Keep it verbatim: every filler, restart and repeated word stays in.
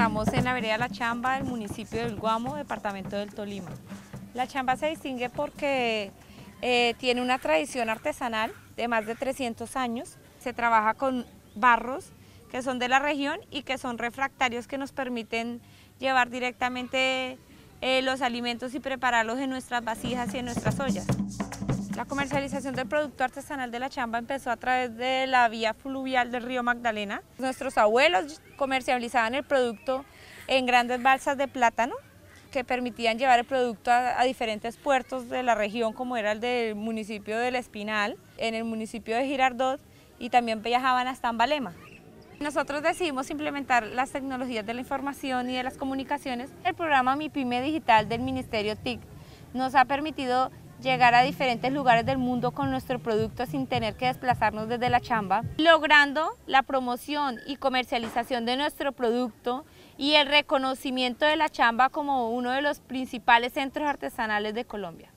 encontramos en la vereda La Chamba, del municipio del Guamo, departamento del Tolima. La Chamba se distingue porque eh, tiene una tradición artesanal de más de trescientos años. Se trabaja con barros que son de la región y que son refractarios, que nos permiten llevar directamente eh, los alimentos y prepararlos en nuestras vasijas y en nuestras ollas. La comercialización del producto artesanal de La Chamba empezó a través de la vía fluvial del río Magdalena. Nuestros abuelos comercializaban el producto en grandes balsas de plátano que permitían llevar el producto a, a diferentes puertos de la región, como era el del municipio del Espinal, en el municipio de Girardot, y también viajaban hasta Ambalema. Nosotros decidimos implementar las tecnologías de la información y de las comunicaciones. El programa Mi Pyme Digital del Ministerio T I C nos ha permitido llegar a diferentes lugares del mundo con nuestro producto sin tener que desplazarnos desde La Chamba, logrando la promoción y comercialización de nuestro producto y el reconocimiento de La Chamba como uno de los principales centros artesanales de Colombia.